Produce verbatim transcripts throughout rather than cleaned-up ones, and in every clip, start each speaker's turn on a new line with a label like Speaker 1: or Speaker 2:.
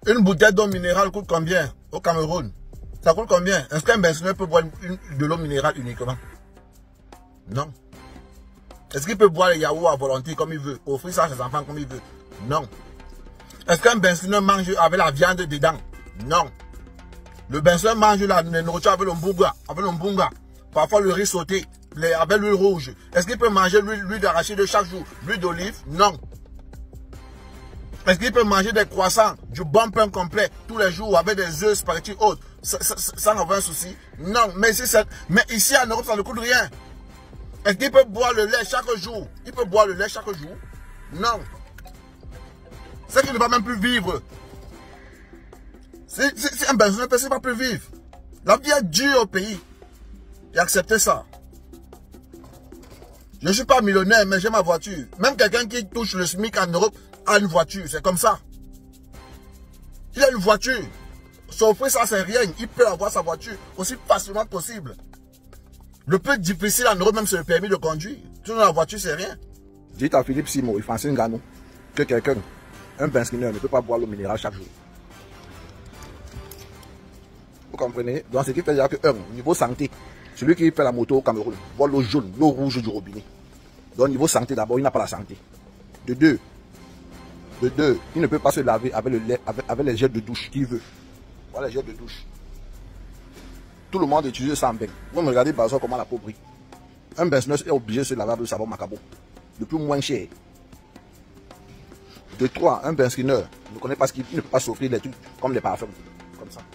Speaker 1: Une bouteille d'eau minérale coûte combien au Cameroun? Ça coûte combien? Est-ce qu'un benzineur peut boire une, une, de l'eau minérale uniquement? Non. Est-ce qu'il peut boire les yaourts à volonté comme il veut? Offrir ça à ses enfants comme il veut? Non. Est-ce qu'un benzineur mange avec la viande dedans? Non. Le benzineur mange la nourriture avec le mbunga, avec le mbunga. Parfois le riz sauté, les, avec l'huile rouge. Est-ce qu'il peut manger l'huile d'arachide de chaque jour? L'huile d'olive? Non. Est-ce qu'il peut manger des croissants, du bon pain complet tous les jours avec des œufs, spaghettis autres, sans avoir un souci? Non. Mais ici, mais ici en Europe, ça ne coûte rien. Est-ce qu'il peut boire le lait chaque jour? Il peut boire le lait chaque jour? Non. C'est qu'il ne va même plus vivre. C'est un benzineur ne va plus vivre. La vie est dure au pays. Et acceptez ça. Je ne suis pas millionnaire, mais j'ai ma voiture. Même quelqu'un qui touche le SMIC en Europe a une voiture. C'est comme ça. Il a une voiture. S'offrir ça, c'est rien. Il peut avoir sa voiture aussi facilement possible. Le plus difficile en Europe, même c'est le permis de conduire. Tout dans la voiture, c'est rien. Dites à Philippe Simo et Francine Gano que quelqu'un, un benzineur, ne peut pas boire l'eau minérale chaque jour. Vous comprenez? Donc, ce qui fait dire que, un, niveau santé, celui qui fait la moto au Cameroun, boit l'eau jaune, l'eau rouge du robinet. Donc, niveau santé, d'abord, il n'a pas la santé. De deux, de deux, il ne peut pas se laver avec, le lait, avec, avec les gels de douche qu'il veut. Voilà les gels de douche. Tout le monde utilise ça en bain. Vous me regardez par exemple comment la peau brille. Un benzineur est obligé de se laver avec le savon Macabo. Le plus moins cher. De trois, un benzineur ne connaît pas ce qu'il ne peut pas s'offrir des trucs comme les parfums. Comme ça.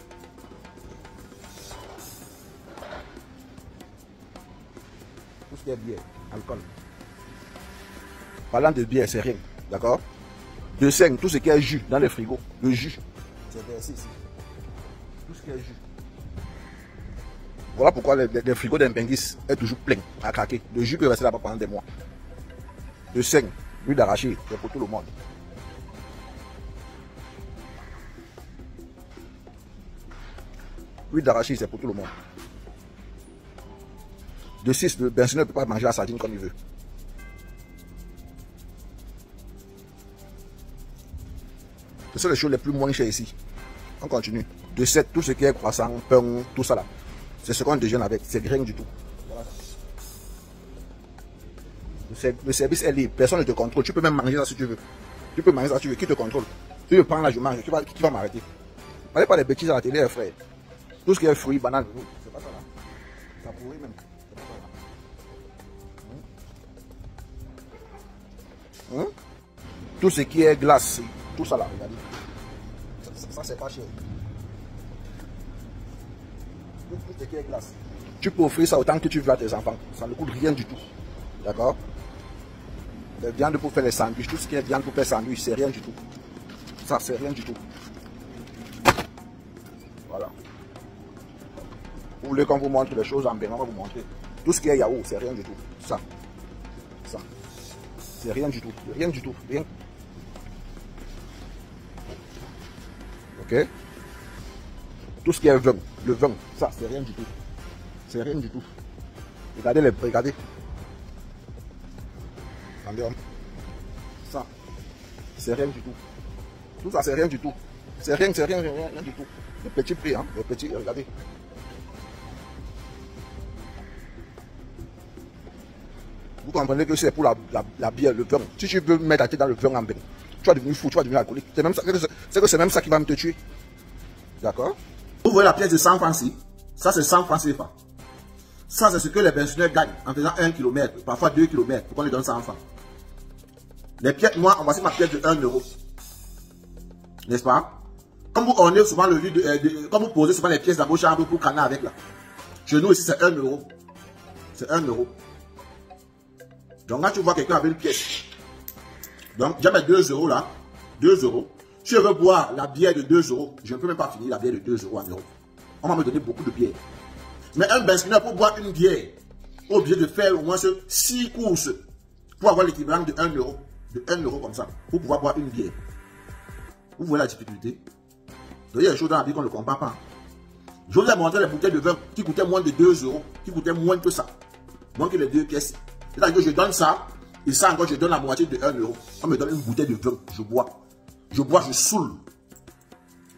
Speaker 1: Tout ce qui est bière, alcool. Parlant de bière, c'est rien. D'accord? De cinq, tout ce qui est jus dans les frigos. Le jus. C'est versé ici. Tout ce qui est jus. Voilà pourquoi le, le, le frigo d'un Benguis est toujours plein à craquer. Le jus peut rester là-bas pendant des mois. Le seigle, l'huile d'arachide, c'est pour tout le monde. L'huile d'arachide, c'est pour tout le monde. De six, le benzineur ne peut pas manger la sardine comme il veut. Ce sont les choses les plus moins chères ici. On continue. De sept, tout ce qui est croissant, pain, tout ça là. C'est ce qu'on déjeune avec, c'est rien du tout. Voilà. Le service est libre, personne ne te contrôle. Tu peux même manger ça si tu veux. Tu peux manger ça si tu veux, qui te contrôle? Si je prends là, je mange, qui va, qui va m'arrêter? Parlez pas des bêtises à la télé, frère. Tout ce qui est fruits, bananes, c'est pas ça là. Ça pourrit même. C'est pas ça là. Hein? Tout ce qui est glace, tout ça là, regardez. Ça, ça, ça c'est pas cher. Tout ce qui est glace. Tu peux offrir ça autant que tu veux à tes enfants. Ça ne coûte rien du tout. D'accord? Les viandes pour faire les sandwichs, tout ce qui est viande pour faire sandwich, c'est rien du tout. Ça, c'est rien du tout. Voilà. Vous voulez qu'on vous montre les choses en bien, on va vous montrer. Tout ce qui est yaourt, c'est rien du tout. Ça. Ça. C'est rien du tout. Rien du tout. Rien. Ok? Tout ce qui est vin, le vin, ça, c'est rien du tout. C'est rien du tout. Regardez les... Regardez. Regardez. Ça. C'est rien du tout. Tout ça, c'est rien du tout. C'est rien, c'est rien, rien, rien du tout. Les petits prix, hein. Les petits, regardez. Vous comprenez que c'est pour la, la, la bière, le vin. Si tu veux mettre la tête dans le vin en bain, tu vas devenir fou, tu vas devenir alcoolique. C'est même ça, c'est que c'est même ça qui va me te tuer. D'accord? Vous voyez la pièce de cent francs ici. Ça, c'est cent francs C F A. Ça, c'est ce que les pensionnaires gagnent en faisant un kilomètre, parfois deux kilomètres, pour qu'on les donne cent francs. Les pièces, moi, on va voir ma pièce de un euro. N'est-ce pas? Comme vous ornez souvent le lit de, euh, de, comme vous posez souvent les pièces dans vos chambres pour canner avec là. Chez nous ici, c'est un euro. C'est un euro. Donc là, tu vois quelqu'un avec une pièce. Donc, j'ai mes deux euros là. deux euros. Si je veux boire la bière de deux euros, je ne peux même pas finir la bière de deux euros en Europe. On va me donner beaucoup de bière. Mais un benzineur pour boire une bière, est obligé de faire au moins six courses pour avoir l'équivalent de un euro. De un euro comme ça, pour pouvoir boire une bière. Vous voyez la difficulté? Donc, il y a des choses dans la vie qu'on ne comprend pas. Je vous ai montré les bouteilles de vin qui coûtaient moins de deux euros, qui coûtaient moins que ça. Moins que les deux pièces. C'est-à-dire que je donne ça, et ça encore, je donne la moitié de un euro. On me donne une bouteille de vin, je bois. Je bois, je saoule.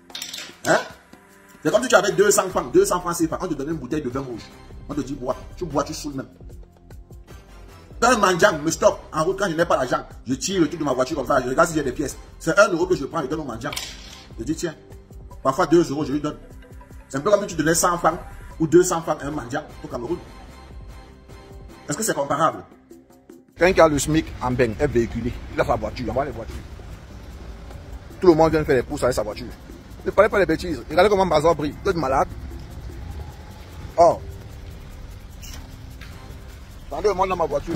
Speaker 1: Hein? C'est comme si tu avais deux cents francs, deux cents francs C F A. On te donnait une bouteille de vin rouge. On te dit bois. Tu bois, tu saoules même. Quand un mendiant me stoppe en route, quand je n'ai pas l'argent, je tire le truc de ma voiture comme ça, je regarde si j'ai des pièces. C'est un euro que je prends, je donne au mendiant. Je dis tiens, parfois deux euros, je lui donne. C'est un peu comme si tu donnais cent francs ou deux cents francs à un mendiant au Cameroun. Est-ce que c'est comparable? Quelqu'un qui a le SMIC en Beng est véhiculé. Il a sa voiture, il envoie les voitures. Tout le monde vient faire les courses avec sa voiture. Ne parlez pas des bêtises. Regardez comment Bazar brille. Vous êtes malade. Oh. Attendez, le monde dans ma voiture.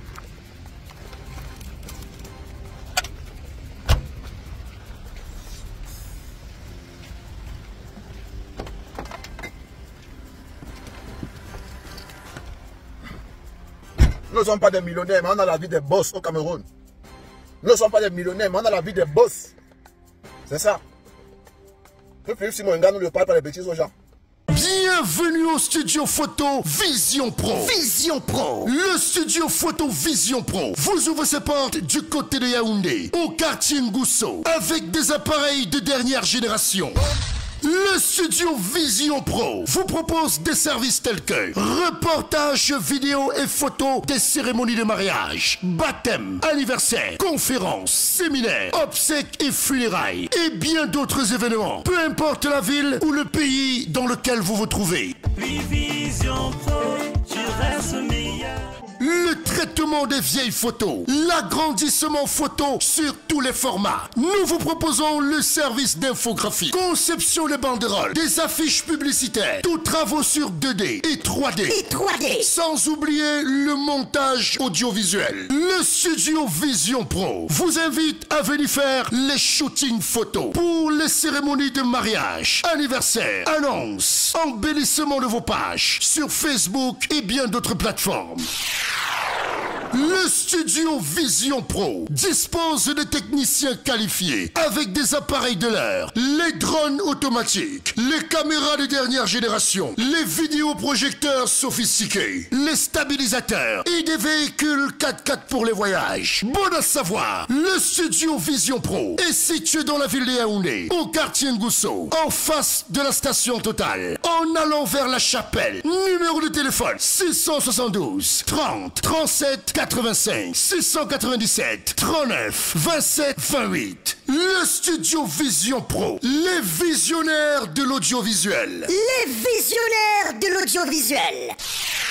Speaker 1: Nous ne sommes pas des millionnaires, mais on a la vie des boss au Cameroun. Nous ne sommes pas des millionnaires, mais on a la vie des boss. C'est ça. Que Philippe Simon nous ne parle pas des bêtises aux gens.
Speaker 2: Bienvenue au studio photo Vision Pro. Vision Pro. Le studio photo Vision Pro vous ouvre ses portes du côté de Yaoundé, au quartier Ngousso, avec des appareils de dernière génération. Le studio Vision Pro vous propose des services tels que reportage vidéo et photos des cérémonies de mariage, baptême, anniversaire, conférences, séminaires, obsèques et funérailles et bien d'autres événements, peu importe la ville ou le pays dans lequel vous vous trouvez.
Speaker 3: Vision Pro, tu restes meilleur.
Speaker 2: Le traitement des vieilles photos, l'agrandissement photo sur tous les formats. Nous vous proposons le service d'infographie, conception des banderoles, des affiches publicitaires, tous travaux sur deux D et trois D. Et trois D. Sans oublier le montage audiovisuel. Le studio Vision Pro vous invite à venir faire les shootings photos pour les cérémonies de mariage, anniversaire, annonces, embellissement de vos pages sur Facebook et bien d'autres plateformes. Le studio Vision Pro dispose de techniciens qualifiés avec des appareils de l'heure, les drones automatiques, les caméras de dernière génération, les vidéoprojecteurs sophistiqués, les stabilisateurs et des véhicules quatre quatre pour les voyages. Bon à savoir, le studio Vision Pro est situé dans la ville de Yaoundé, au quartier Ngousso, en face de la station Total, en allant vers la chapelle. Numéro de téléphone six cent soixante-douze trente trente-sept quatre-vingt-cinq six cent quatre-vingt-dix-sept trente-neuf vingt-sept vingt-huit. Le studio Vision Pro, les visionnaires de l'audiovisuel.
Speaker 4: Les visionnaires de l'audiovisuel.